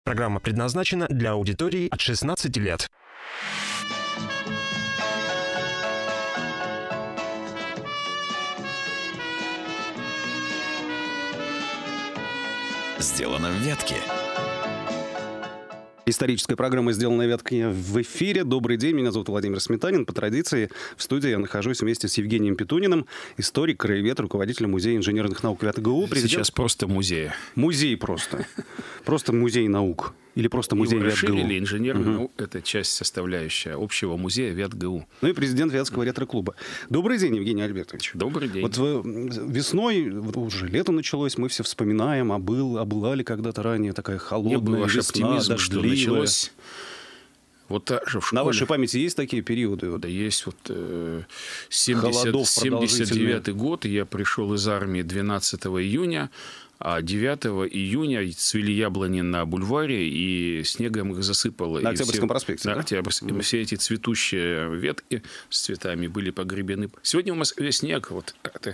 Программа предназначена для аудитории от 16 лет. Сделано в Вятке. Историческая программа «Сделано в Вятке» в эфире. Добрый день, меня зовут Владимир Сметанин. По традиции в студии я нахожусь вместе с Евгением Петуниным, историк, краевед, руководитель Музея инженерных наук ВятГУ. Сейчас просто музей. Музей просто. Просто музей наук. Или просто музей Его ВятГУ. расширили инженерную науку. Это часть составляющая общего музея ВятГУ. Ну и президент Вятского ретро-клуба. Добрый день, Евгений Альбертович. Добрый день. Вот весной, уже лето началось, мы все вспоминаем, была ли когда-то ранее такая холодная ваш весна, оптимизм, что дождливая. началось. Вот так же в школе. На вашей памяти есть такие периоды? Да есть. Вот 79-й год, я пришел из армии 12 июня, а 9 июня цвели яблони на бульваре, и снегом их засыпало. На Октябрьском проспекте, на да? Октябрьском. Все эти цветущие ветки с цветами были погребены. Сегодня в Москве снег. Вот это...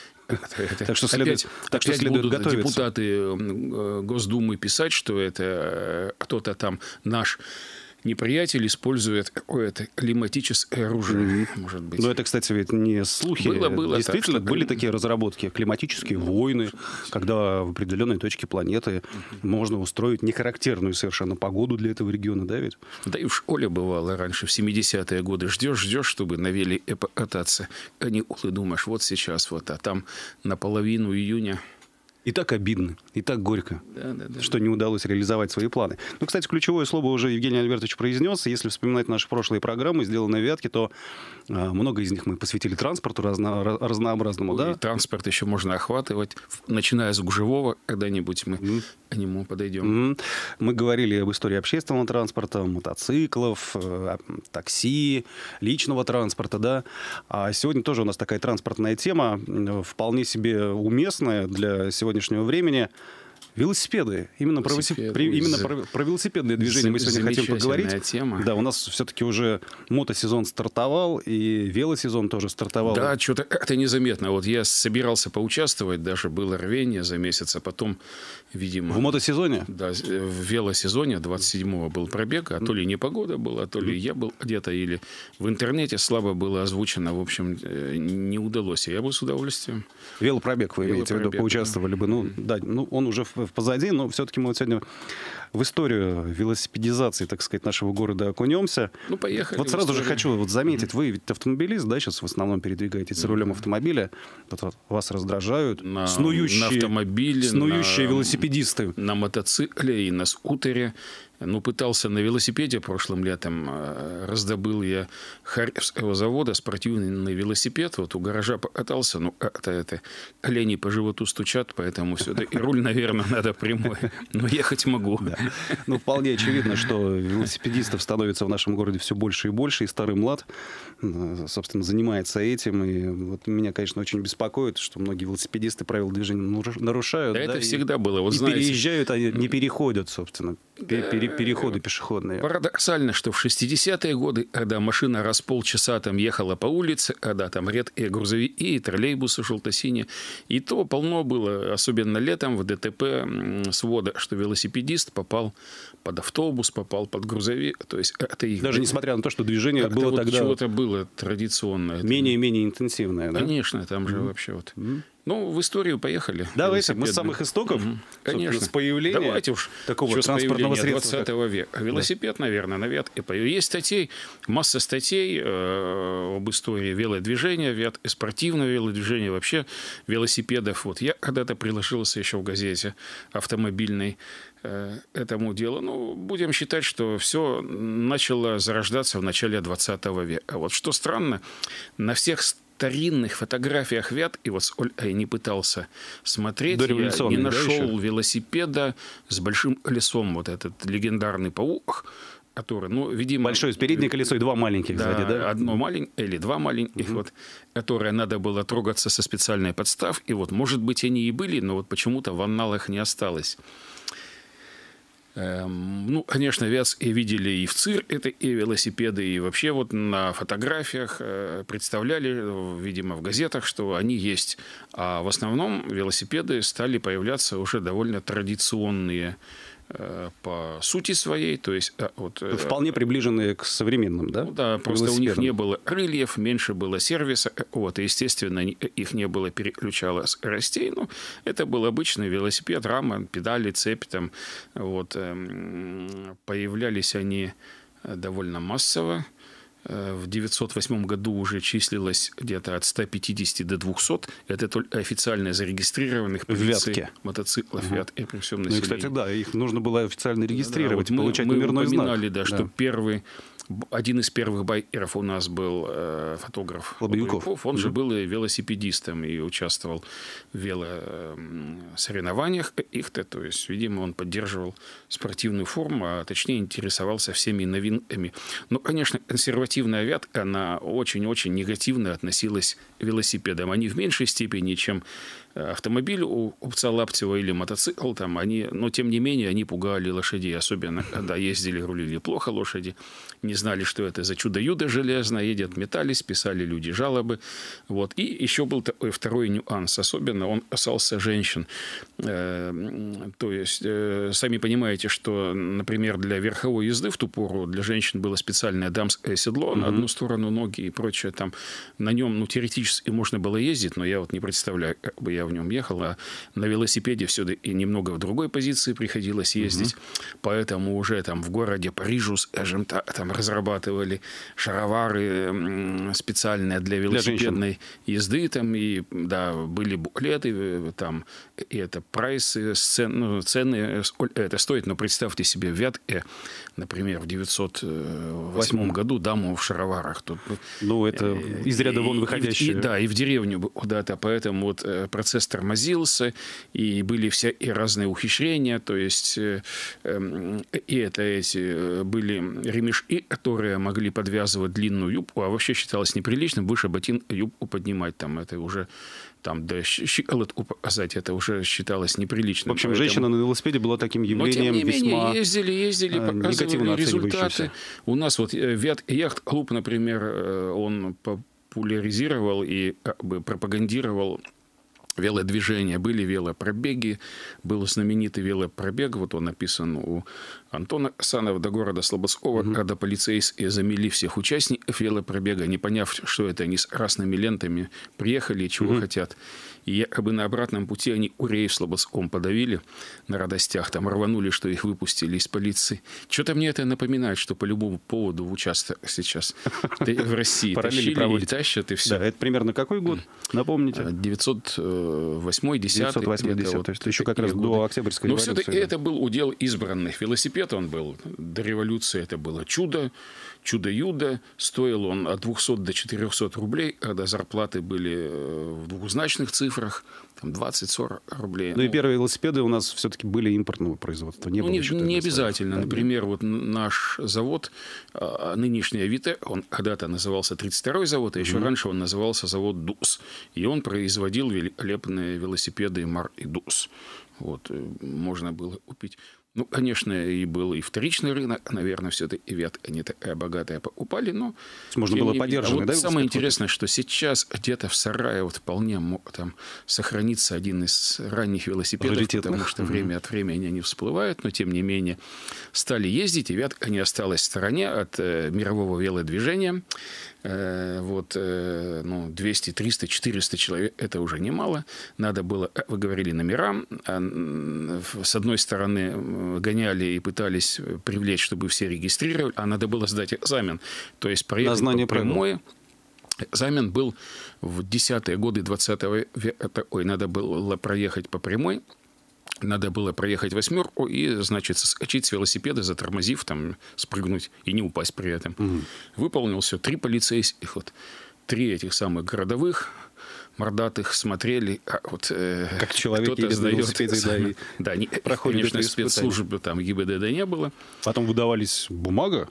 Так что следует будут готовиться. Депутаты Госдумы писать, что это кто-то там наш неприятель использует какое-то климатическое оружие, может быть. Но это, кстати, ведь не слухи. Было. Действительно, так, были такие разработки. Климатические войны, когда в определенной точке планеты можно устроить нехарактерную совершенно погоду для этого региона, да ведь? Да и в школе бывало раньше, в 70-е годы. Ждешь, чтобы навели кататься. Каникулы, думаешь, вот сейчас, вот, а там наполовину июня... И так обидно, и так горько, Да. что не удалось реализовать свои планы. Ну, кстати, ключевое слово уже Евгений Альбертович произнес. Если вспоминать наши прошлые программы, сделанные в Вятке, то много из них мы посвятили транспорту разнообразному. Да? И транспорт еще можно охватывать, начиная с гужевого, когда-нибудь мы к нему подойдем. Мы говорили об истории общественного транспорта, мотоциклов, такси, личного транспорта. Да? А сегодня тоже у нас такая транспортная тема, вполне себе уместная для сегодняшнего времени. Велосипеды. Именно про велосипедное движение мы сегодня хотим поговорить. Тема. Да, у нас все-таки уже мотосезон стартовал, и велосезон тоже стартовал. Да, что-то это незаметно. Вот я собирался поучаствовать, даже было рвение за месяц, а потом, видимо... В мотосезоне? Да, в велосезоне 27-го был пробег, а то ли непогода была, то ли я был где-то, или в интернете слабо было озвучено. В общем, не удалось. Я бы с удовольствием. Велопробег вы имеете в виду, поучаствовали бы. Ну, да, он уже позади, но все-таки мы вот сегодня в историю велосипедизации, так сказать, нашего города окунемся. Ну, поехали. Вот сразу же хочу заметить, вы ведь автомобилист, да, сейчас в основном передвигаетесь за рулем автомобиля. Вот вас раздражают снующие велосипедисты. На мотоцикле и на скутере. Ну, пытался на велосипеде прошлым летом. Раздобыл я Харьковского завода спортивный велосипед. Вот у гаража покатался. Ну, это колени по животу стучат, поэтому все. И руль, наверное, надо прямой. Но ехать могу. Да. Ну, вполне очевидно, что велосипедистов становится в нашем городе все больше и больше. И старый млад, собственно, занимается этим. И вот меня, конечно, очень беспокоит, что многие велосипедисты правила движения нарушают. Да, это всегда было. Вот, и знаете, переезжают, они не переходят, собственно. Переходы пешеходные. Парадоксально, что в 60-е годы, когда машина раз в полчаса там ехала по улице, когда там редкие грузовики и троллейбусы желто-синие, и то полно было, особенно летом в ДТП свода, что велосипедист попал под автобус, попал под грузовик. То есть это их... Даже несмотря на то, что движение было вот тогда... чего-то было традиционное. Менее и менее интенсивное, да? Конечно, там же вообще вот... Ну, в историю поехали. Давайте, мы с самых истоков, конечно, с появления давайте уж такого транспортного средства. 20 века. Велосипед, наверное, на Вятке. Есть статей, масса статей об истории велодвижения, спортивного велодвижения, вообще велосипедов. Вот я когда-то приложился еще в газете автомобильной этому делу. Ну, будем считать, что все начало зарождаться в начале 20 века. Вот что странно, на всех старинных фотографиях Вятки, вот сколько я не пытался смотреть, я не нашел велосипеда с большим колесом. Вот этот легендарный паук, который, ну, видимо... Большое с переднее колесо и два маленьких сзади, да? Одно маленькое или два маленьких, вот, которые надо было трогаться со специальной подставки. Вот, может быть, они и были, но вот почему-то в анналах не осталось. Ну, конечно, Вятские видели и в цирке и велосипеды, и вообще вот на фотографиях представляли, видимо, в газетах, что они есть. А в основном велосипеды стали появляться уже довольно традиционные по сути своей, то есть вот, вполне приближенные к современным, да? Ну, да, просто у них не было крыльев, меньше было сервиса, вот, и, естественно, их не было переключало скоростей, но это был обычный велосипед, рама, педали, цепь, там, вот, появлялись они довольно массово. В 1908 году уже числилось где-то от 150 до 200. Это только официально зарегистрированных полицией мотоциклов Вятки при всем населении. Ну, и, кстати, да, их нужно было официально регистрировать, да, вот получать мы номерной знак. упоминали, да, что один из первых байкеров у нас был фотограф Лобоюков. Он же был и велосипедистом и участвовал в велосоревнованиях их-то. То есть, видимо, он поддерживал спортивную форму, а точнее интересовался всеми новинками. Но, конечно, консервативная Вятка, она очень-очень негативно относилась к велосипедам. Они в меньшей степени, чем автомобиль у купца Лаптева или мотоцикл, там, но тем не менее они пугали лошадей, особенно когда ездили, рулили плохо лошади, не знали, что это за чудо-юдо железное, едет, метались, писали люди жалобы. Вот. И еще был такой второй нюанс, особенно он касался женщин. То есть, сами понимаете, что, например, для верховой езды в ту пору для женщин было специальное дамское седло на одну сторону ноги и прочее. Там, на нем теоретически можно было ездить, но я вот не представляю, как бы я в нем ехал, а на велосипеде все-таки немного в другой позиции приходилось ездить. Поэтому уже там в городе Парижу, скажем так, там разрабатывали шаровары специальные для велосипедной езды. Там, и, да, были буклеты, там, и это прайсы, цены, сколько это стоит. Но представьте себе, в Вятке, например, в 1908 году даму в шароварах. Тут, ну, это из ряда вон выходящее. Да, и в деревню куда-то. Поэтому вот процесс тормозился, и были всякие разные ухищрения. То есть, и это эти были ремешки, которые могли подвязывать длинную юбку, а вообще считалось неприличным выше ботинка юбку поднимать. Там это уже там до щиколотку показать, это уже считалось неприличным. В общем, женщина на велосипеде была таким явлением весьма ездили, показывали результаты. У нас вот яхт-клуб, например, он популяризировал и как бы пропагандировал велодвижения, были велопробеги, был знаменитый велопробег, вот он написан у Антона Касанова до города Слободского, когда полицейские замели всех участников велопробега, не поняв, что это они с красными лентами приехали и чего хотят. И якобы на обратном пути они курей в Слободском подавили на радостях, там рванули, что их выпустили из полиции. Что-то мне это напоминает, что по любому поводу в участок сейчас в России тащили и тащат, и все. Да, это примерно какой год? Напомните. 908-10. 908-10, то есть еще как раз до Октябрьской революции. Но все-таки это был удел избранных. Велосипед он был. До революции это было чудо-юдо. Стоил он от 200 до 400 рублей, когда зарплаты были в двухзначных цифрах, там 20-40 рублей. Ну и первые велосипеды у нас все-таки были импортного производства. Не обязательно. Например, вот наш завод, нынешний Авито, он когда-то назывался 32-й завод, а еще раньше он назывался завод ДУС. И он производил великолепные велосипеды марки ДУС. Вот, можно было купить. Ну, конечно, и был и вторичный рынок, наверное, все-таки Вятка не такая богатая покупали, но... Можно было поддерживать, вот да? Самое интересное, что сейчас где-то в сарае вот вполне мог там сохраниться один из ранних велосипедов, потому что время от времени они всплывают, но тем не менее стали ездить, и Вятка не осталась в стороне от мирового велодвижения. Вот, 200, 300, 400 человек – это уже немало. Надо было, вы говорили, номера. С одной стороны, гоняли и пытались привлечь, чтобы все регистрировали, а надо было сдать экзамен. То есть проехать по прямой. Экзамен был в 10-е годы 20 века такой. Надо было проехать по прямой. Надо было проехать восьмерку и, значит, соскочить с велосипеда, затормозив, там, спрыгнуть и не упасть при этом. Выполнил все. 3 полицейских, вот, 3 этих самых городовых, мордатых смотрели, вот, как человек кто-то сдает. Да, проходит, конечно, спецслужбы там ГИБДД не было. Потом выдавались бумага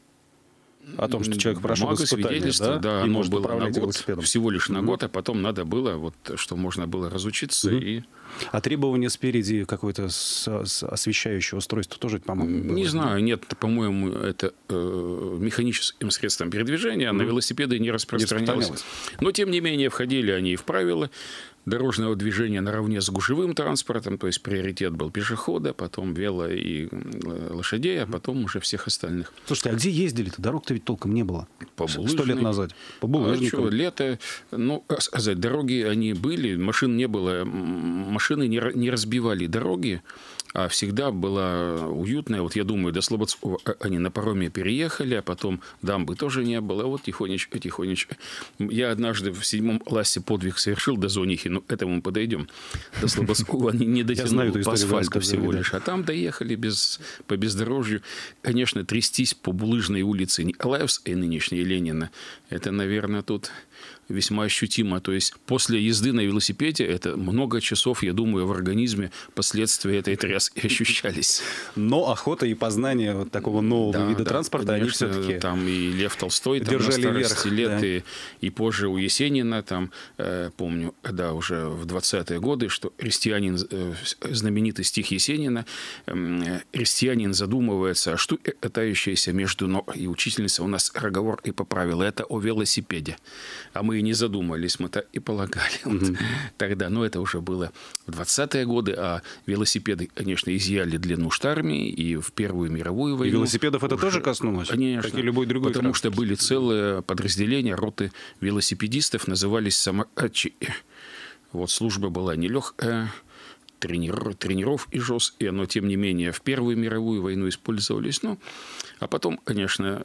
о том, что человек прошел испытание, да, оно было на год, всего лишь на год, а потом надо было, вот, что можно было разучиться. И... А требования спереди какое-то освещающее устройство тоже, по-моему, не знаю, нет, по-моему, это механическим средством передвижения, на велосипеды не распространялось. Но, тем не менее, входили они и в правила. дорожного движения наравне с гужевым транспортом, то есть приоритет был пешехода, потом вело и лошадей, а потом уже всех остальных. Слушайте, а где ездили-то? Дорог-то ведь толком не было. По 100 лет назад. По А булыжникам. что, лето, ну, сказать, дороги они были, машин не было, машины не разбивали дороги, а всегда была уютная. Вот я думаю, до Слободского они на пароме переехали, а потом дамбы тоже не было. Вот тихонечко. Я однажды в 7 классе подвиг совершил до Зонихи, но к этому мы подойдем. До Слободского они не дотянули по асфальту всего лишь. А там доехали по бездорожью. Конечно, трястись по булыжной улице Николаевской, нынешней Ленина, это, наверное, тут весьма ощутимо. То есть после езды на велосипеде это много часов, я думаю, в организме последствия этой тряски ощущались. Но охота и познание вот такого нового вида транспорта, конечно, они все-таки там и Лев Толстой там, держали на старости верх, лет, и позже у Есенина, там, помню, когда уже в 20-е годы, что христианин, знаменитый стих Есенина, христианин задумывается, а что катающаяся между ног и учительница у нас разговор и поправила. Это о велосипеде. А мы и не задумались, мы так и полагали вот тогда. Но это уже было в 20-е годы, а велосипеды, конечно, изъяли для нужд армии и в Первую мировую войну. И велосипедов это тоже коснулось? Конечно. Как и любой другой Потому транспорт. что были целые подразделения, роты велосипедистов, назывались самокатчики. Вот служба была нелегкая, тренеров и жесткие, но, тем не менее, в Первую мировую войну использовались. Ну, а потом, конечно,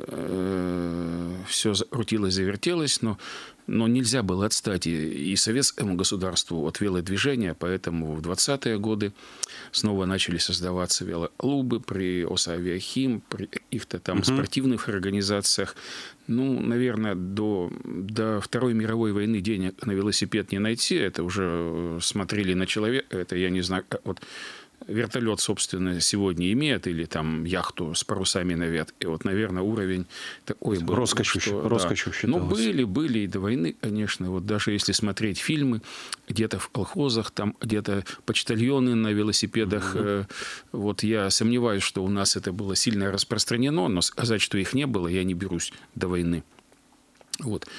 все закрутилось, завертелось, но нельзя было отстать и советскому государству от велодвижения, поэтому в 20-е годы снова начали создаваться велоклубы при ОСАвиахим, при каких-то там спортивных организациях. Ну, наверное, до Второй мировой войны денег на велосипед не найти. Это уже смотрели на человека. Это я не знаю, вот вертолет, собственно, сегодня имеет, или там яхту с парусами на ветке. И вот, наверное, уровень такой был. Роскошью считалось. Ну, были и до войны, конечно. Вот даже если смотреть фильмы, где-то в колхозах, там где-то почтальоны на велосипедах. Вот я сомневаюсь, что у нас это было сильно распространено, но сказать, что их не было, я не берусь до войны. Вот.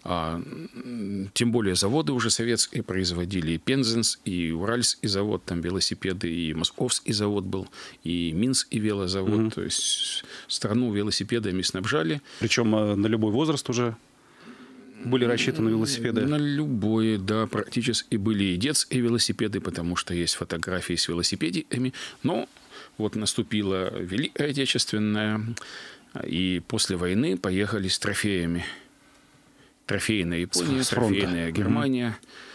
Тем более заводы уже советские производили. И Пензенс, и Уральский завод, там велосипеды, и Московский завод был, и Минский велозавод. То есть страну велосипедами снабжали. Причем на любой возраст уже были рассчитаны велосипеды? На любой, да, практически были и детские велосипеды, потому что есть фотографии с велосипедами. Но вот наступила Великая Отечественная, и после войны поехали с трофеями. Трофейная Япония, трофейная Германия.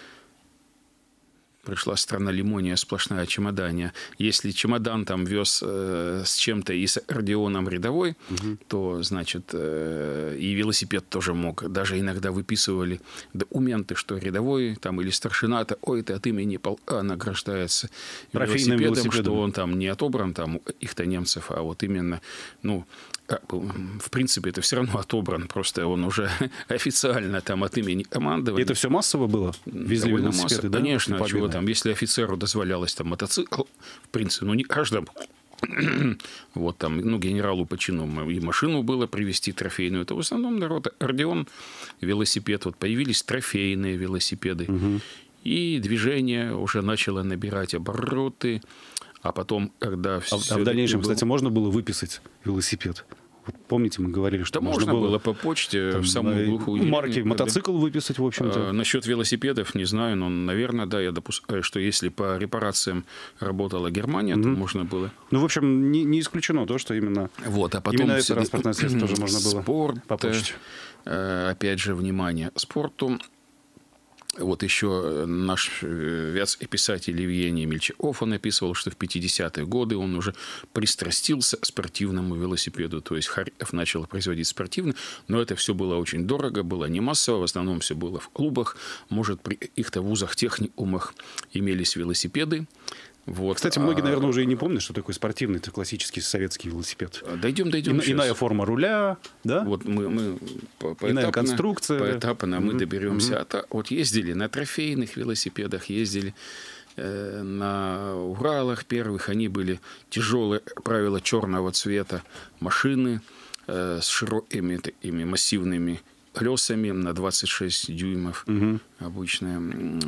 Пришла страна лимония, сплошная чемодания. Если чемодан там вез с чем-то и с аккордеоном рядовой, то, значит, и велосипед тоже мог. Даже иногда выписывали документы, что рядовой там, или старшина-то, ой, ты от имени полка награждается велосипедом, что он там не отобран там, у их-то немцев, а вот именно, ну, в принципе, это все равно отобран, просто он уже официально там от имени командования. И это все массово было? Везли велосипеды, да? Конечно, чего там, если офицеру дозволялось там мотоцикл, в принципе, ну не каждому, вот там, ну, генералу по чину и машину было привезти трофейную, это в основном народ, аккордеон, велосипед, вот появились трофейные велосипеды, и движение уже начало набирать обороты. А потом, когда все... А в дальнейшем, кстати, можно было выписать велосипед? Вот помните, мы говорили, что можно было по почте там, в самую глухую деревню. Марки мотоцикл выписать, в общем-то. Насчет велосипедов не знаю, но, наверное, да, я допускаю, что если по репарациям работала Германия, то можно было. Ну, в общем, не исключено то, что именно, вот, а потом именно это транспортное средство тоже можно было спорт, по почте. Опять же, внимание, спорту. Вот еще наш вятский писатель Евгений Мельчаков, он описывал, что в 50-е годы он уже пристрастился к спортивному велосипеду. То есть Харьков начал производить спортивный, но это все было очень дорого, было не массово, в основном все было в клубах. Может, при каких-то вузах, техникумах имелись велосипеды. Вот. Кстати, многие, наверное, уже и не помнят, что такое спортивный, это классический советский велосипед. Дойдем. Иная форма руля, да? Вот мы иная конструкция. Поэтапно мы доберемся. Вот ездили на трофейных велосипедах, ездили на Уралах первых. Они были тяжелые, как правило, черного цвета машины с широкими такими массивными колесами на 26 дюймов. обычная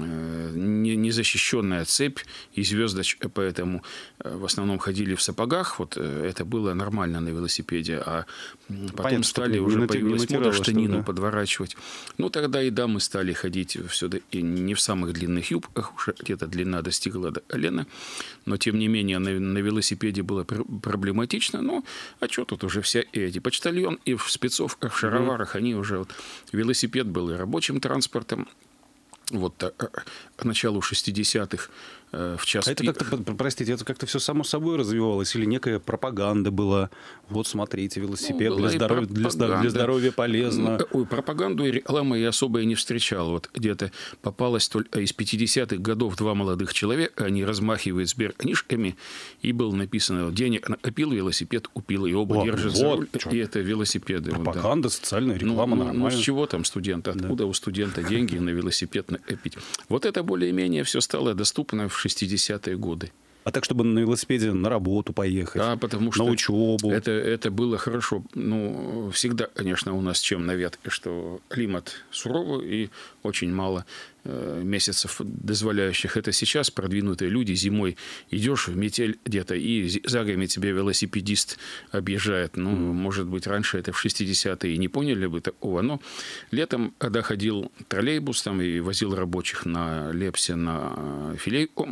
незащищенная цепь и звездочка, поэтому в основном ходили в сапогах. Вот это было нормально на велосипеде, а потом Понятно, стали уже появилась мода штанину да, подворачивать. Ну, тогда и дамы стали ходить все-таки не в самых длинных юбках, уже где-то длина достигла до колена, но тем не менее на велосипеде было проблематично. Ну, а что тут уже все эти почтальон и в спецовках, в шароварах, они уже... Вот, велосипед был и рабочим транспортом. Вот к началу 60-х в час это как-то, простите, это как-то все само собой развивалось? Или некая пропаганда была? Вот, смотрите, велосипед для здоровья полезно. Ой, пропаганду и рекламы я особо и не встречал. Вот где-то попалось только из 50-х годов два молодых человека, они размахивают сберкнижками, и было написано: денег накопил, велосипед купил, и оба держат за руль, и это велосипеды. Пропаганда, да. Социальная реклама, нормально. Ну, с чего там студент? Откуда у студента деньги на велосипед накопить? Вот это более-менее все стало доступно в 60-е годы. А так, чтобы на велосипеде на работу поехать, да, потому что на учебу. Это было хорошо. Ну, всегда, конечно, у нас чем навет, что климат суровый и очень мало месяцев дозволяющих. Это сейчас продвинутые люди. Зимой идешь в метель где-то, и за горами тебя велосипедист объезжает. Ну, может быть, раньше это в 60-е и не поняли бы такого. Но летом, когда ходил троллейбус там и возил рабочих на Лепсе, на Филейку,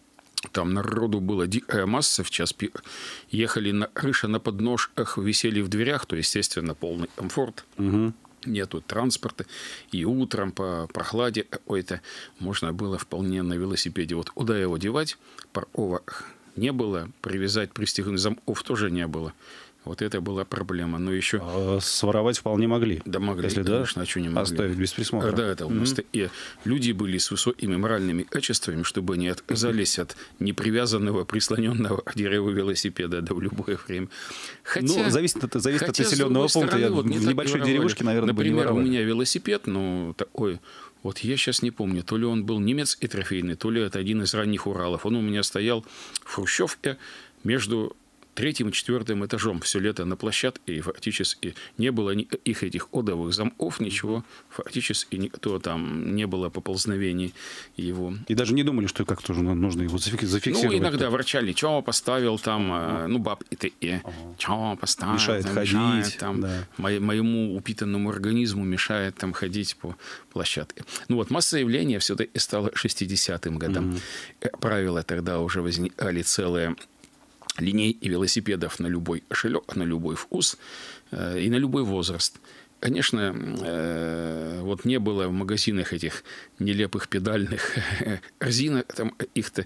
там народу была дикая масса в час пик. Ехали на крыше, на подножках, висели в дверях, то, естественно, полный комфорт. Угу. Нету транспорта. И утром по прохладе какой-то можно было вполне на велосипеде. Вот куда его девать? Парковок не было. Привязать, пристегнуть замков тоже не было. Вот это была проблема. Но еще... А своровать вполне могли. Да, могли, если, конечно, да, а что не могли. Оставить без присмотра. Да, это у нас и люди были с высокими моральными качествами, чтобы не отказались от непривязанного, прислоненного к дереву велосипеда в любое время. Хотя, ну, зависит от населенного пункта. Я вот в небольшой деревушке, наверное, бы не например, воровали. у меня велосипед, ну, такой... Вот я сейчас не помню, то ли он был немецкий трофейный, то ли это один из ранних Уралов. Он у меня стоял в хрущевке между 3-м и 4-м этажом все лето на площадке, и фактически не было никаких этих одовых замков, ничего, фактически никто там не было поползновений его. И даже не думали, что как-то нужно его зафиксировать? Ну, иногда ворчали, что поставил там, ну, бабки-то и, что поставил, мешает там, ходить, мешает, там, да. моему упитанному организму мешает там ходить по площадке. Ну, вот масса явления все-таки стало 60-м годом. Как правило, тогда уже возникали целые линейки велосипедов на любой кошелек, на любой вкус и на любой возраст. Конечно, вот не было в магазинах этих нелепых педальных корзинок там их-то,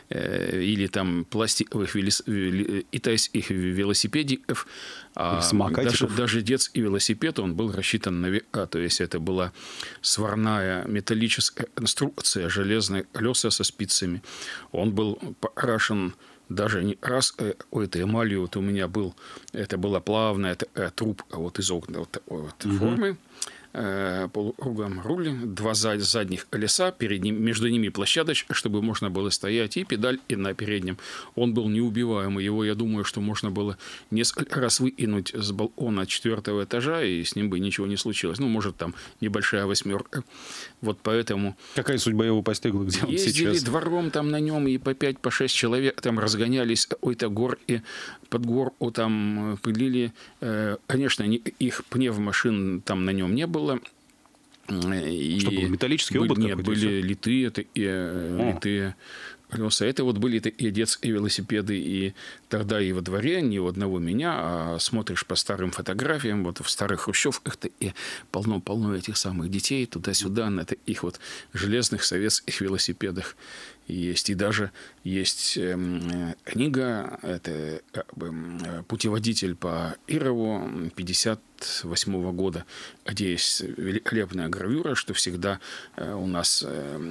или там пластиковых китайских велосипедиков. А даже детский велосипед, он был рассчитан на века. То есть это была сварная металлическая конструкция, железные колеса со спицами. Он был покрашен даже не раз какой-то эмалью. Вот у меня был, это была плавная трубка вот из окна вот такой вот формы, полукругом руль, два задних колеса, между ними площадочка, чтобы можно было стоять, и педаль и на переднем. Он был неубиваемый. Его, я думаю, что можно было несколько раз выкинуть с балкона 4-го этажа, и с ним бы ничего не случилось. Ну, может, там небольшая 8-ерка. Вот поэтому... Какая судьба его постигла? Где он сейчас? Ездили двором там на нем, и по 5-6 человек там разгонялись какой-то гор, и под горку там пылили. Конечно, их пневмашин там на нем не было. И что был, металлический обод какой-то? Нет, были литые колеса. Это вот были такие детские велосипеды. И тогда и во дворе, не у одного меня, а смотришь по старым фотографиям, вот в старых хрущевках и полно-полно этих самых детей туда-сюда на таких вот железных советских велосипедах есть. И даже есть книга, это как бы путеводитель по Ирову 58 года, где есть великолепная гравюра, что всегда у нас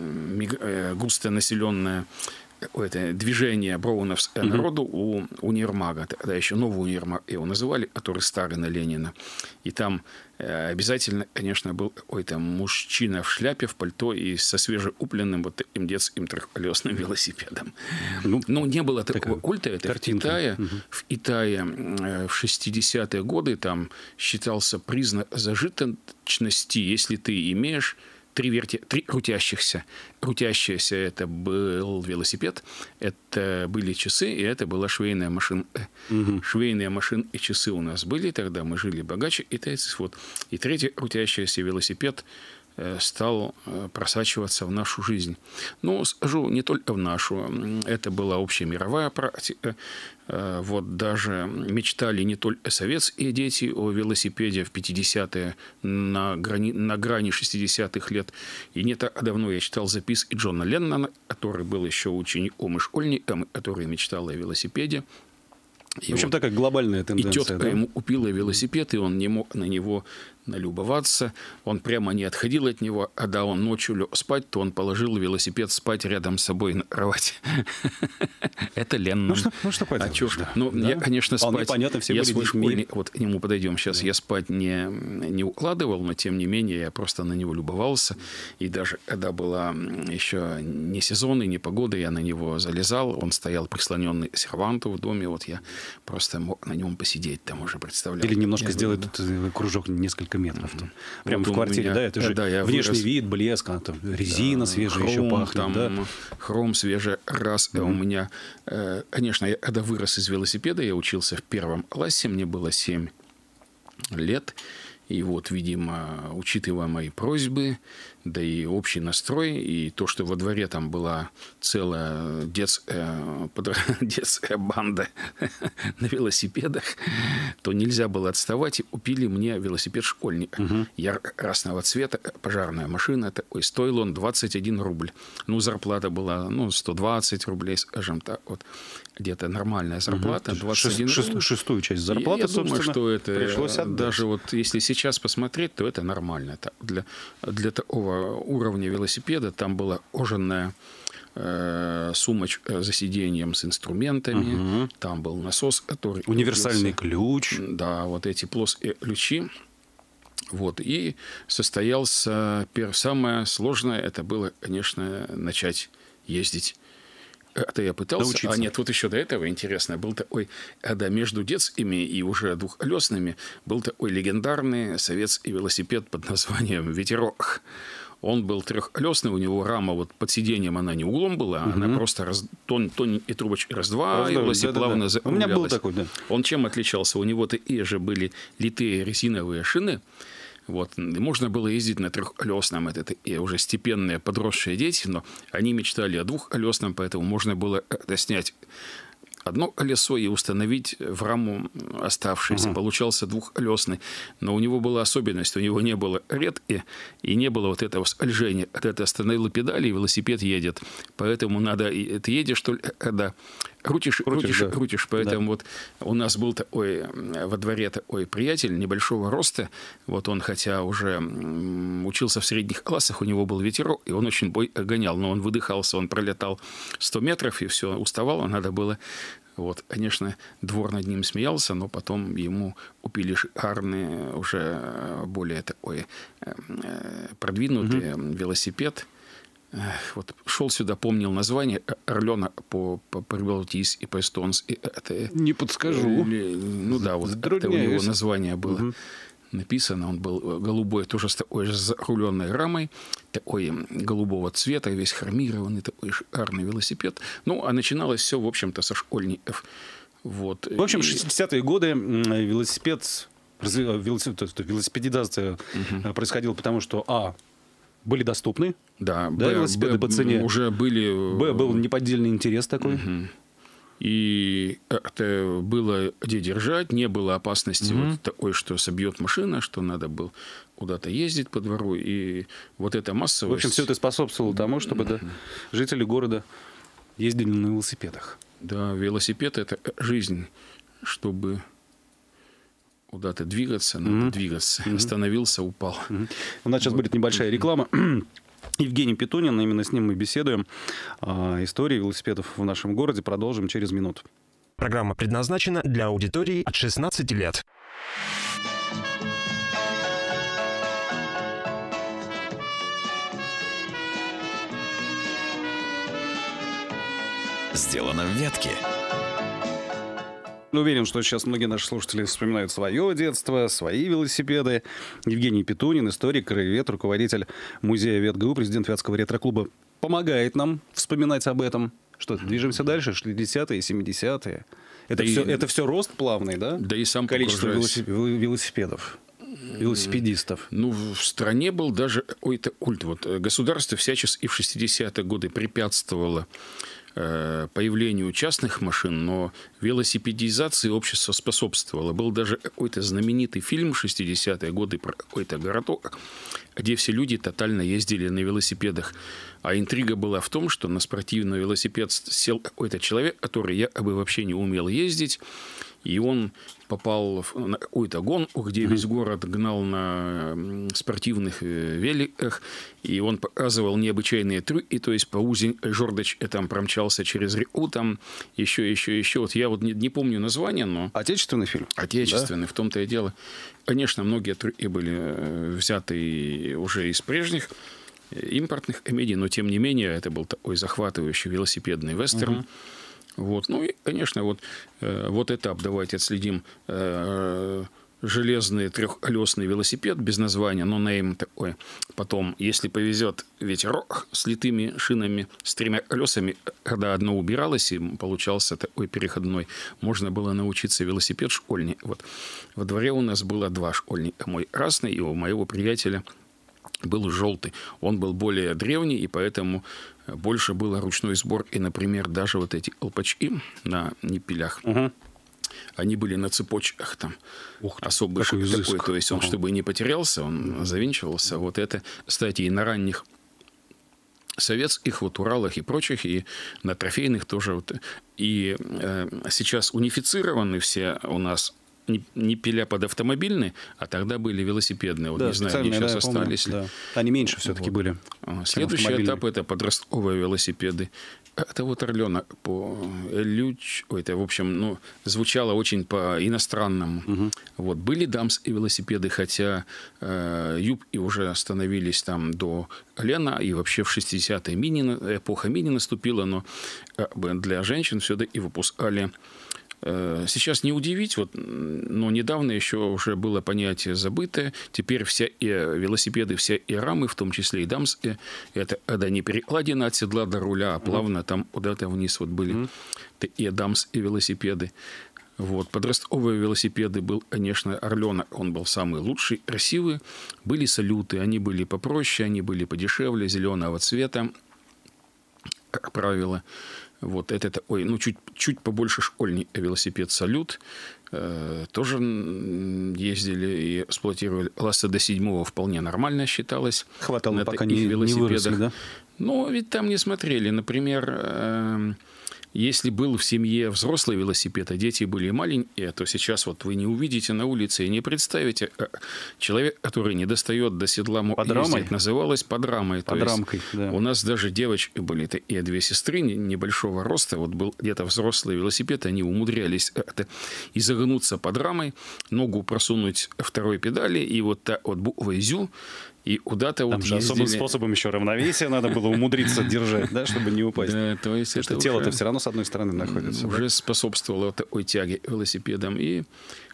густонаселенное это движение броуновского народу у универмага, тогда еще новый универмаг его называли, который старый на Ленина. И там обязательно, конечно, был какой-то мужчина в шляпе, в пальто и со свежекупленным вот таким детским трехколесным велосипедом. Ну, не было такого культа. Это картинка. В Китае в 60-е годы там считался признак зажиточности, если ты имеешь три крутящихся. Крутящаяся — это был велосипед, это были часы, и это была швейная машина. Швейные машины и часы у нас были, тогда мы жили богаче. И третий крутящийся велосипед стал просачиваться в нашу жизнь. Ну, скажу, не только в нашу. Это была общемировая практика. Вот даже мечтали не только советские дети о велосипеде в 50-е, на грани 60-х лет. И не так давно я читал записки Джона Леннона, который был еще учеником и школьником, который мечтал о велосипеде. В общем, такая глобальная тенденция. И тетка ему купила велосипед, и он не мог на него налюбоваться. Он прямо не отходил от него. А да, он ночью лег спать, то он положил велосипед спать рядом с собой на кровати. Это Леннон. Ну, что поделаешь, да. Ну, я, конечно, спать... Понятно, все я были свой детьми. школьник... Вот к нему подойдем сейчас. Я спать не укладывал, но, тем не менее, я просто на него любовался. И даже когда была еще не сезон и не погода, я на него залезал. Он стоял прислоненный к серванту в доме. Вот я просто мог на нем посидеть там уже, представлял. Или немножко сделать кружок несколько метров. Прямо Вот в квартире, меня, да? Это же внешний вид, блеск, там резина свежая еще пахнет, там, да? Хром свежий, раз. У меня, конечно, я когда вырос из велосипеда, я учился в 1 классе, мне было 7 лет. И вот, видимо, учитывая мои просьбы, да и общий настрой, и то, что во дворе там была целая детская банда на велосипедах, то нельзя было отставать, и купили мне велосипед школьника. Ярко-красного цвета, пожарная машина, такой, стоил он 21 рубль. Ну, зарплата была, 120 рублей, скажем так, вот. Где-то нормальная зарплата, 21 рубль. Шестую часть зарплаты, я думаю, что это пришлось отдать. даже вот если сейчас посмотреть, то это нормально. Для такого уровня велосипеда там была кожаная сумочка за сиденьем с инструментами, там был насос, который... Универсальный ключ. Да, вот эти плоские ключи. Вот. И состоялся... Самое сложное, это было, конечно, начать ездить. Это я пытался. Научиться. А нет, вот еще до этого интересно. Был такой, когда между детскими и уже двухколесными был такой легендарный советский велосипед под названием «Ветерок». Он был трехколесный, у него рама вот под сиденьем, она не углом была, она просто тоненькие трубочки раздваивалась и плавно закруглялась. У меня был такой, да. Он чем отличался? У него такие же были литые резиновые шины. Вот. Можно было ездить на трехколесном. Это такие уже степенные подросшие дети, но они мечтали о двухколесном, поэтому можно было снять одно колесо и установить в раму оставшееся. Получался двухколесный. Но у него была особенность. У него не было редки и не было вот этого скольжения. Когда ты остановил педали, и велосипед едет. Поэтому надо... Ты едешь только когда... Крутишь. Поэтому вот у нас был такой во дворе такой приятель небольшого роста. Вот он, хотя уже учился в средних классах, у него был ветерок, и он очень гонял. Но он выдыхался, он пролетал 100 метров, и все, уставал, надо было... Вот, конечно, двор над ним смеялся, но потом ему купили шикарный, уже более такой продвинутый велосипед. Вот шел сюда, помнил название «Орлена» по-прибалтийски и по-эстонски. Не подскажу. Ну да, вот это у него название было написано. Он был голубой, тоже с такой же закругленной рамой, такой голубого цвета, весь хромированный, такой шикарный велосипед. Ну, а начиналось все, в общем-то, со школьников. Вот. В общем, 60-е годы велосипедизация происходила потому, что были доступны. Да, велосипеды по цене. Уже были... Был неподдельный интерес такой. И это было где держать, не было опасности вот такой, что собьет машина, что надо было куда-то ездить по двору. И вот эта массовость... В общем, все это способствовало тому, чтобы жители города ездили на велосипедах. Да, велосипед – это жизнь, чтобы... куда-то двигаться, надо двигаться. Остановился, упал. У нас сейчас будет небольшая реклама. Евгений Петунин, именно с ним мы беседуем. Истории велосипедов в нашем городе продолжим через минуту. Программа предназначена для аудитории от 16 лет. Сделано в Вятке. Уверен, что сейчас многие наши слушатели вспоминают свое детство, свои велосипеды. Евгений Петунин, историк, краевед, руководитель музея ВетГУ, президент Вятского ретро-клуба, помогает нам вспоминать об этом. Что, движемся дальше? 60-е, 70-е. Это все рост плавный, да? Да и сам количество погружаюсь. велосипедистов. Ну, в стране был даже какой-то культ. Вот государство всячески и в 60-е годы препятствовало появлению частных машин, но велосипедизации общество способствовало. Был даже какой-то знаменитый фильм 60-е годы про какой-то городок, где все люди тотально ездили на велосипедах. А интрига была в том, что на спортивный велосипед сел какой-то человек, который якобы вообще не умел ездить, и он попал на какую-то гонку, где весь город гнал на спортивных великах, и он показывал необычайные трюки, то есть по узенькой жердочке там промчался через реку, там еще. Вот я вот не помню название, но... Отечественный фильм? Отечественный, да? В том-то и дело. Конечно, многие трюки были взяты уже из прежних импортных комедий, но тем не менее это был такой захватывающий велосипедный вестерн. Вот. Ну и, конечно, вот этап давайте отследим. Железный трехколесный велосипед без названия, но нейм такой. Потом, если повезет, ветерок с литыми шинами, с 3 колесами, когда одно убиралось, и получался такой переходной, можно было научиться велосипед школьный. Вот. Во дворе у нас было 2 школьника. Мой красный, и у моего приятеля был желтый. Он был более древний, и поэтому больше было ручной сбор. И, например, даже вот эти колпачки на ниппелях, они были на цепочках там. Особый шаг такой. То есть он, чтобы не потерялся, он завинчивался. Вот это, кстати, и на ранних советских, вот Уралах и прочих, и на трофейных тоже. Вот. И сейчас унифицированы все у нас ниппеля под автомобильные, а тогда были велосипедные. Вот да, не знаю, они сейчас остались ли. Да. Они меньше все-таки были. Следующий этап – это подростковые велосипеды. Это вот Орленок по Элюч. Это, в общем, звучало очень по-иностранному. Вот. Были дамские велосипеды, хотя юбки уже становились там до колена, и вообще в 60-е эпоха мини наступила, но для женщин все-таки выпускали. Сейчас не удивить, но недавно еще уже было понятие забытое. Теперь все велосипеды, все и рамы, в том числе и дамские, это когда не перекладина от седла до руля, а плавно там куда-то вниз были и дамские велосипеды. Вот. Подростковые велосипеды был, конечно, Орленок. Он был самый лучший, красивый. Были салюты, они были попроще, они были подешевле, зеленого цвета, как правило. Вот это такой, чуть побольше школьный велосипед «Салют». Тоже ездили и эксплуатировали. Класса до 7 вполне нормально считалось. Хватало, пока не выросли, да? Но ведь там не смотрели. Например, если был в семье взрослый велосипед, а дети были маленькие, то сейчас вы не увидите на улице и не представите. Человек, который не достает до седла, мог ездить, называлось подрамой. Под рамкой, да. У нас даже девочки были, и 2 сестры небольшого роста. Вот был где-то взрослый велосипед, они умудрялись изогнуться под рамой, ногу просунуть второй педали, и вот так вот буквой «зю», и куда-то там же особым способом еще равновесие надо было умудриться держать, да, чтобы не упасть. Да, то есть это тело-то все равно с одной стороны находится. Уже способствовало такой тяге велосипедам. И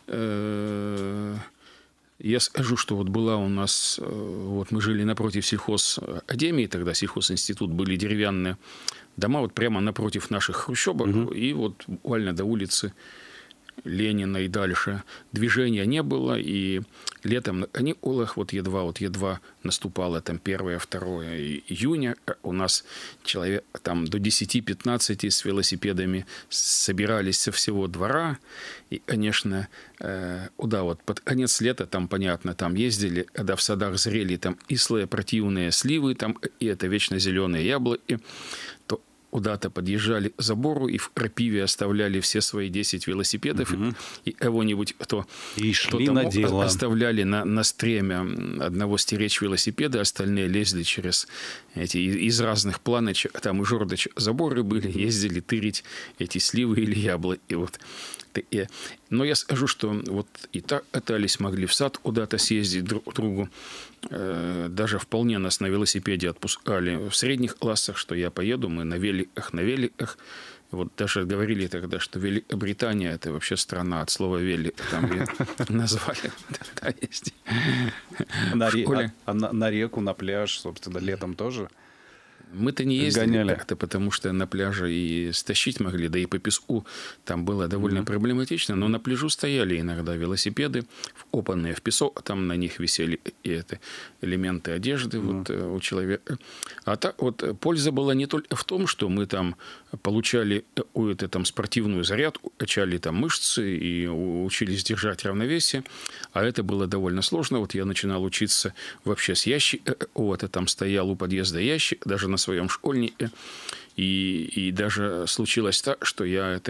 я скажу, что была у нас... мы жили напротив сельхозакадемии, тогда сельхозинститут, были деревянные дома прямо напротив наших хрущебок. И буквально до улицы Ленина и дальше движения не было, и летом на каникулах едва наступало 1-2 июня, у нас человек там до 10-15 с велосипедами собирались со всего двора, и, конечно, под конец лета, там, понятно, там ездили, когда в садах зрели там ислые противные сливы, там, и это вечно зеленые яблоки, то куда-то подъезжали к забору и в крапиве оставляли все свои 10 велосипедов. И кого-нибудь, кто-то оставляли на стремя одного стеречь велосипеда, остальные лезли через из разных планочек, там и жердочек заборы были, ездили тырить эти сливы или яблоки. Но я скажу, что и так катались, могли в сад куда-то съездить друг к другу. Даже вполне нас на велосипеде отпускали в средних классах, что я поеду, мы на великах. Вот даже говорили тогда, что Великобритания – это вообще страна от слова «вели». Там ее назвали. Да, есть. На реку, на пляж, собственно, летом тоже? Мы-то не ездили гоняли. как-то, потому что на пляже и стащить могли, да и по песку там было довольно проблематично, но на пляжу стояли иногда велосипеды, вкопанные в песок, там на них висели и это элементы одежды вот, у человека. А так вот польза была не только в том, что мы там получали там спортивную зарядку, качали там мышцы и учились держать равновесие, а это было довольно сложно. Вот я начинал учиться вообще с ящика, вот, там стоял у подъезда ящик, даже на своем школьнике. И даже случилось так, что я это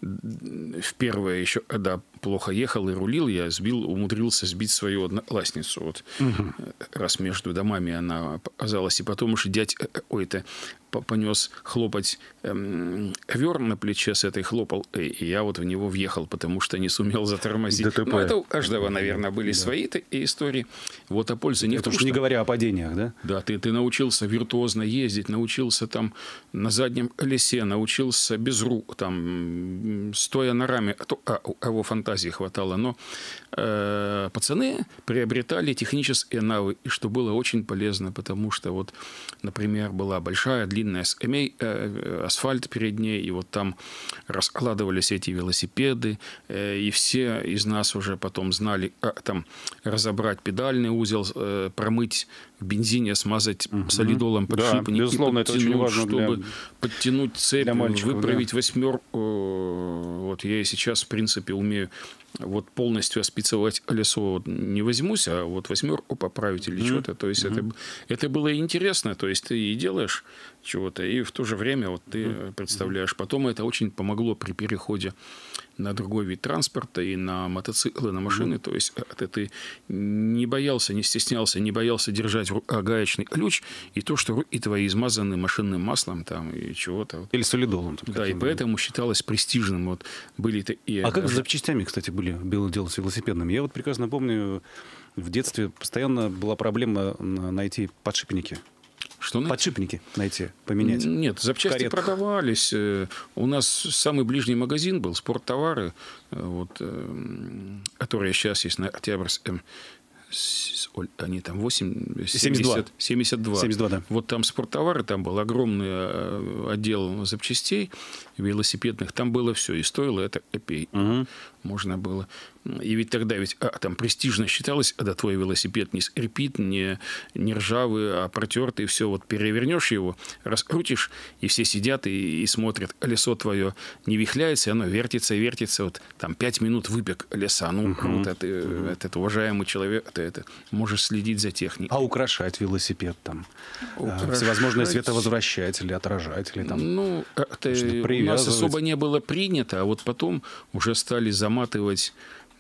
в первое еще, когда плохо ехал и рулил, я умудрился сбить свою одноклассницу. Вот, раз между домами она оказалась. И потом уж дядь понес хлопать ковер на плече с этой хлопал, и я вот в него въехал, потому что не сумел затормозить. ДТП. Ну, это у каждого, наверное, были свои истории. Вот, а польза не в Это том, уж что... не говоря о падениях, да? Да, ты научился виртуозно ездить, научился там на заднем колесе, научился без рук, там, стоя на раме, у кого фантазии хватало. Но пацаны приобретали технические навыки, что было очень полезно, потому что, вот, например, была большая длинная скамейка, асфальт перед ней, и вот там раскладывались эти велосипеды, и все из нас уже потом знали, как там разобрать педальный узел, промыть в бензине, смазать солидолом подшипник, да, безусловно, это очень важно, чтобы подтянуть цепь, мальчиков, выправить восьмерку. Вот я и сейчас, в принципе, умею вот полностью оспицевать колесо вот не возьмусь, а вот восьмерку поправить или что-то. То есть это было интересно. То есть ты и делаешь чего-то, и в то же время вот ты представляешь. Потом это очень помогло при переходе на другой вид транспорта и на мотоциклы, на машины. То есть ты не боялся, не стеснялся, не боялся держать гаечный ключ, и то, что руки твои измазаны машинным маслом там, и чего-то. Или солидолом. Да, и поэтому считалось престижным. Вот были такие... А как с запчастями, кстати, были было дело с велосипедными? Я вот прекрасно помню, в детстве постоянно была проблема найти подшипники. Что подшипники найти, поменять? Нет, запчасти продавались. У нас самый ближний магазин был «Спорттовары», вот, который сейчас есть на Октябрьском. Они там 72. 72, да. Вот там «Спорттовары», там был огромный отдел запчастей велосипедных. Там было все. И стоило это копейки. Можно было. И ведь тогда там престижно считалось, когда твой велосипед не скрипит, не ржавый, а протертый. Все, вот перевернешь его, раскрутишь, и все сидят и смотрят. Колесо твое не вихляется, оно вертится и вертится. Вот там 5 минут выпек колеса. Ну, круто. Ты, этот уважаемый человек, ты это можешь следить за техникой. А украшать велосипед там? Всевозможные световозвращатели, отражатели там? Ну, это у нас особо не было принято, а вот потом уже стали заматывать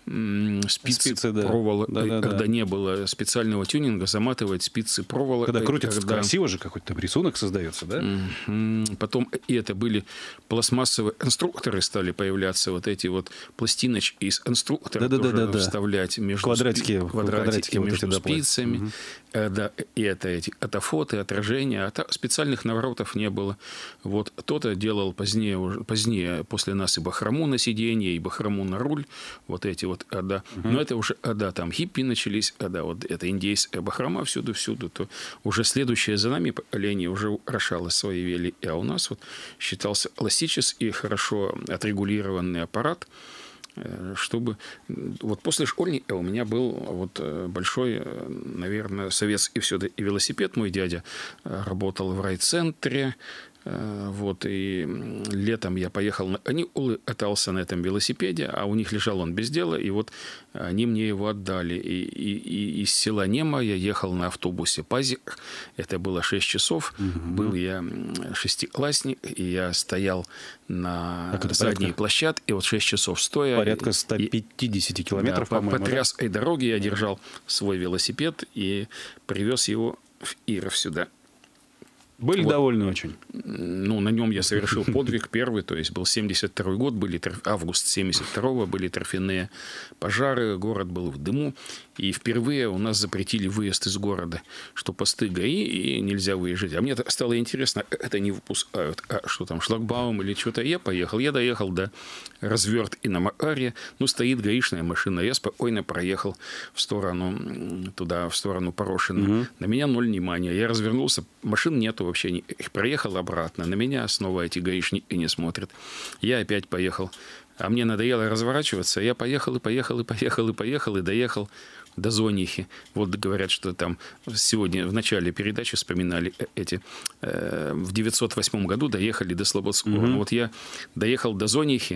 спицы проволокой, когда не было специального тюнинга, заматывать спицы проволокой. Когда крутится красиво же, какой-то рисунок создается, да? Потом и это были пластмассовые инструкторы, стали появляться, вот эти вот пластиночки из инструктора тоже вставлять между квадратики между спицами. Да, и это атофоты, отражения, а специальных наворотов не было. Вот кто-то делал позднее после нас и бахрому на сиденье, и бахрому на руль, вот эти вот, но это уже, там хиппи начались, вот это индейская бахрома всюду, то уже следующее за нами поколение уже украшало свои велики, а у нас вот считался классический, хорошо отрегулированный аппарат, чтобы... Вот после школьника у меня был вот большой, наверное, советский все-таки велосипед. Мой дядя работал в райцентре. Вот, и летом я поехал на каникулы, катался на этом велосипеде, а у них лежал он без дела, и вот они мне его отдали. И из села Нема я ехал на автобусе «Пазик». Это было 6 часов. Был я шестиклассник, и я стоял на задней площадке, и вот 6 часов стоя. Порядка 150 километров, по-моему. По тряской дороге я держал свой велосипед и привез его в Иров сюда. Были довольны очень. Ну, на нем я совершил подвиг первый, то есть был 72-й год, август 72-го, были торфяные пожары, город был в дыму, И впервые у нас запретили выезд из города, что посты ГАИ, и нельзя выезжать. А мне стало интересно, это не выпускают, а что там, шлагбаум или что-то. Я поехал, я доехал до Разверт и на Макаре. Ну, стоит гаишная машина. Я спокойно проехал в сторону, туда, в сторону Порошина. На меня 0 внимания. Я развернулся, машин нету вообще. Проехал обратно. На меня снова эти гаишники не смотрят. Я опять поехал. А мне надоело разворачиваться. Я поехал и доехал до Зонихи. Вот говорят, что там сегодня в начале передачи вспоминали эти. В 908 году доехали до Слободского. Вот я доехал до Зонихи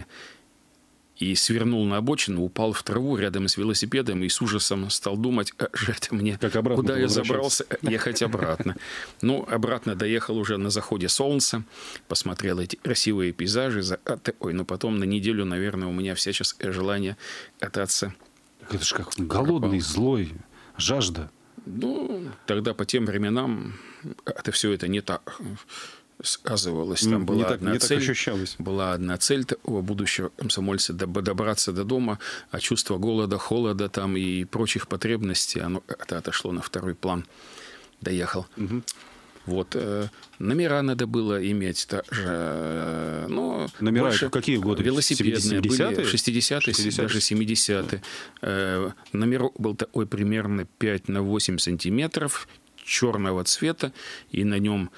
и свернул на обочину, упал в траву рядом с велосипедом и с ужасом стал думать, же это мне, куда я забрался, ехать обратно. Ну, обратно доехал уже на заходе солнца, посмотрел эти красивые пейзажи, но потом на неделю, наверное, у меня всяческое желание кататься. Это же как голодный, злой, жажда. Ну, тогда по тем временам это все это не так сказывалось. Там была одна цель. Была одна цель у будущего комсомольца добраться до дома, а чувство голода, холода там и прочих потребностей, оно это отошло на второй план. Доехал. Вот. Номера надо было иметь также. Но номера в какие годы? Велосипедные были 60-е, даже 70-е. Номер был такой примерно 5 на 8 сантиметров, черного цвета, и на нем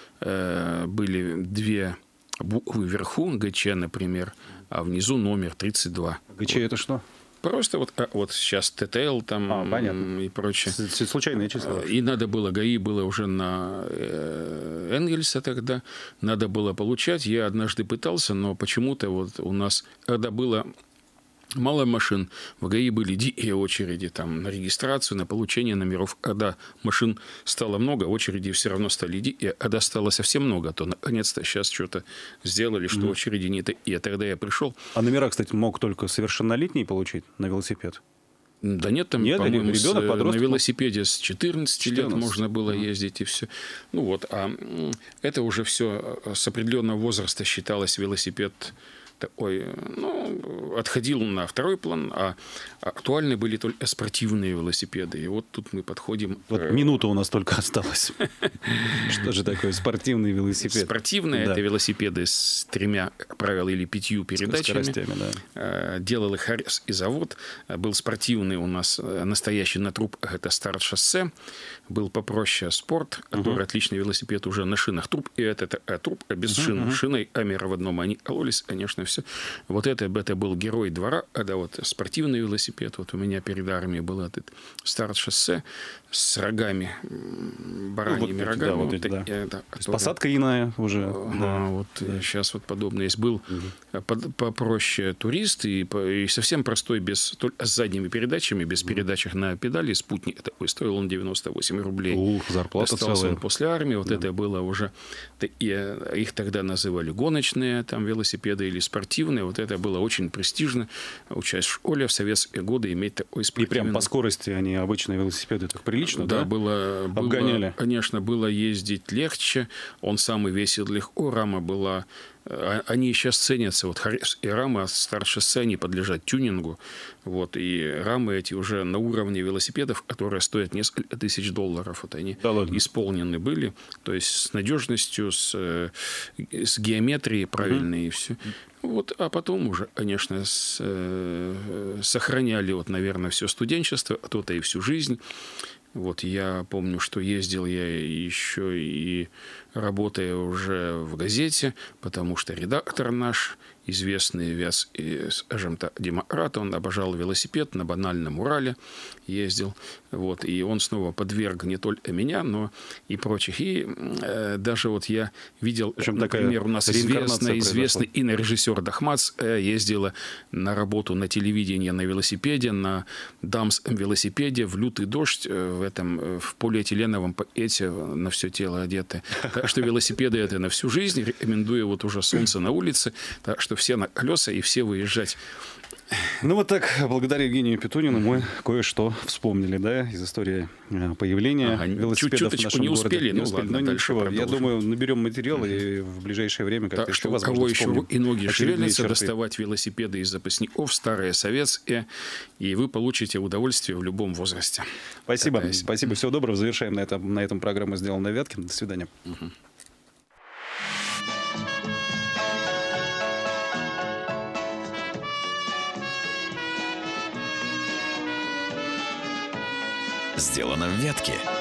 были 2 буквы вверху, ГЧ, например, а внизу номер 32. ГЧ это что? Просто вот сейчас ТТЛ там и прочее. Случайные числа. И надо было, ГАИ было уже на Энгельса тогда, надо было получать. Я однажды пытался, но почему-то вот у нас, когда было мало машин, в ГАИ были дикие очереди там, на регистрацию, на получение номеров. Когда машин стало много, очереди все равно стали дикие. Когда стало совсем много, то наконец-то сейчас что-то сделали, что очереди не такие. Тогда я пришел. А номера, кстати, мог только совершеннолетний получить на велосипед? Да нет, там, по-моему, на велосипеде с 14 лет можно было ездить и все. Ну вот, а это уже все с определенного возраста считалось велосипед такой, ну, отходил на второй план, а актуальны были только спортивные велосипеды. И вот тут мы подходим... Вот минута у нас только осталась. Что же такое спортивный велосипед? Спортивные это велосипеды с 3, как правило, или 5 передачами. Делал их Харрис и завод. Был спортивный у нас настоящий на трубках, это старт-шоссе. Был попроще спорт, который отличный велосипед уже на шинах. Труб, и это трубка без шин. Шиной Амера в одном они кололись, конечно, все. Вот это был герой двора, когда вот спортивный велосипед. Вот у меня перед армией был этот старт-шоссе с рогами, бараньими рогами. Посадка иная уже. Сейчас вот подобное есть. Был попроще турист и совсем простой, с задними передачами, без передачах на педали. Спутник такой, стоил он 98 рублей. Зарплата остался он после армии. Вот это было уже... Их тогда называли гоночные там, велосипеды или спортивные. Вот это было очень престижно. Учась в школе в советские годы иметь такой спортивный... И прям по скорости они, обычные велосипеды, так прилично, да? Да, обгоняли. Конечно, было ездить легче. Он сам и весил легко. Рама была... Они сейчас ценятся. Вот Харрис и рама старт-шоссе, они подлежат тюнингу. Вот, и рамы эти уже на уровне велосипедов, которые стоят несколько тысяч долларов. Вот они исполнены были. То есть с надежностью, с геометрией правильной и все. Вот, а потом уже, конечно, сохраняли, вот, наверное, все студенчество, а то-то и всю жизнь. Вот я помню, что ездил я еще и работая уже в газете, потому что редактор наш, известный вяз, скажем так, демократ, он обожал велосипед, на банальном Урале ездил. Вот, и он снова подверг не только меня, но и прочих. И даже вот я видел, например, у нас известный кинорежиссер Дахмац ездила на работу на телевидении на велосипеде, на дамском велосипеде в лютый дождь, в полиэтиленовом пакете на все тело одеты. Так что велосипеды это на всю жизнь. Рекомендую, вот уже солнце на улице, так что все на колеса и все выезжать. Ну вот так, благодаря Евгению Петунину мы кое-что вспомнили, да, из истории появления велосипедов в нашем не городе. успели, ну ладно, но дальше ничего. Я продолжим. думаю, наберем материал и в ближайшее время как-то, Так что у возможно, кого еще вспомним и ноги очередные шевелятся, черты. доставать велосипеды из запасников, старые советские, и вы получите удовольствие в любом возрасте. Спасибо. Катаясь. Спасибо. Всего доброго. Завершаем на этом программу «Сделано на Вятке». До свидания. Сделано в Вятке.